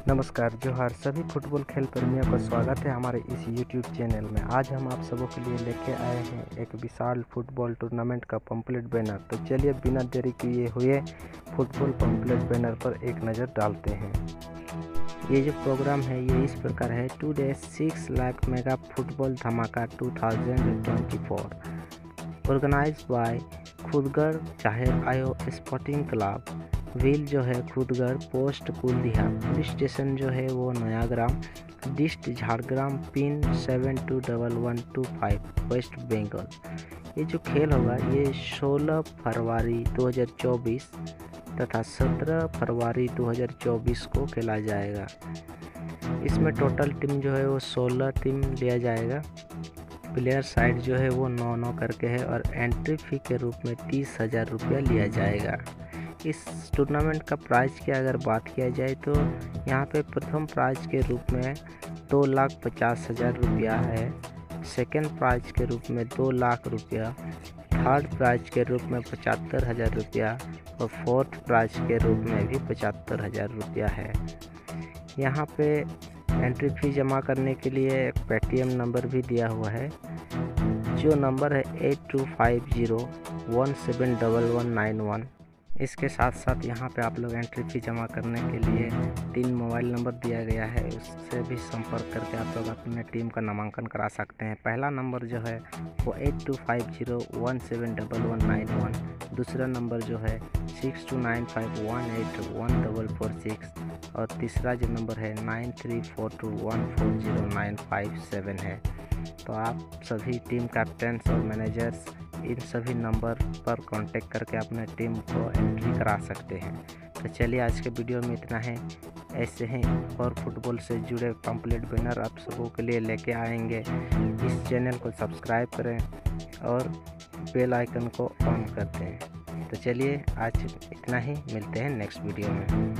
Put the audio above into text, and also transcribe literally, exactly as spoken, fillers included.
नमस्कार जोहार सभी फुटबॉल खेल प्रेमियों का स्वागत है हमारे इस यूट्यूब चैनल में। आज हम आप सबों के लिए लेके आए हैं एक विशाल फुटबॉल टूर्नामेंट का पंपलेट बैनर। तो चलिए बिना देरी किए हुए फुटबॉल पंपलेट बैनर पर एक नज़र डालते हैं। ये जो प्रोग्राम है ये इस प्रकार है। Today six lakh mega football धमाका two thousand twenty four organise by Khudgar चाहेर आयो स्पोर्टिंग क्लब। व्हील जो है Khudgar, post Kuldiha, police station जो है वो Nayagram, dist Jhargram, pin seven two double one two five West Bengal. ये जो खेल होगा ये सोलह फरवरी दो हज़ार चौबीस तथा सत्रह फरवरी दो हज़ार चौबीस को खेला जाएगा। इसमें टोटल टीम जो है वो सोलह टीम लिया जाएगा। प्लेयर साइड जो है वो नौ नौ करके है और एंट्री फी के रूप में तीस हज़ार रुपया लिया जाएगा। इस टूर्नामेंट का प्राइज की अगर बात किया जाए तो यहाँ पे प्रथम प्राइज के रूप में दो लाख पचास हज़ार रुपया है, सेकेंड प्राइज के रूप में दो लाख रुपया, थर्ड प्राइज के रूप में पचहत्तर हज़ार रुपया और फोर्थ प्राइज के रूप में भी पचहत्तर हज़ार रुपया है। यहाँ पे एंट्री फ़ी जमा करने के लिए एक पेटीएम नंबर भी दिया हुआ है जो नंबर है eight two five zero one seven double one nine one. इसके साथ साथ यहाँ पे आप लोग एंट्री फ़ी जमा करने के लिए तीन मोबाइल नंबर दिया गया है, उससे भी संपर्क करके आप लोग अपने टीम का नामांकन करा सकते हैं। पहला नंबर जो है वो eight two five zero one seven double one nine one, दूसरा नंबर जो है six two nine five one eight one double four six और तीसरा जो नंबर है nine three four two one four zero nine five seven है। तो आप सभी टीम कैप्टन्स और मैनेजर्स इन सभी नंबर पर कांटेक्ट करके अपने टीम को एंट्री करा सकते हैं। तो चलिए आज के वीडियो में इतना है। ऐसे ही और फुटबॉल से जुड़े पंपलेट बैनर आप सबों के लिए लेके आएंगे। इस चैनल को सब्सक्राइब करें और बेल आइकन को ऑन कर दें। तो चलिए आज इतना ही, मिलते हैं नेक्स्ट वीडियो में।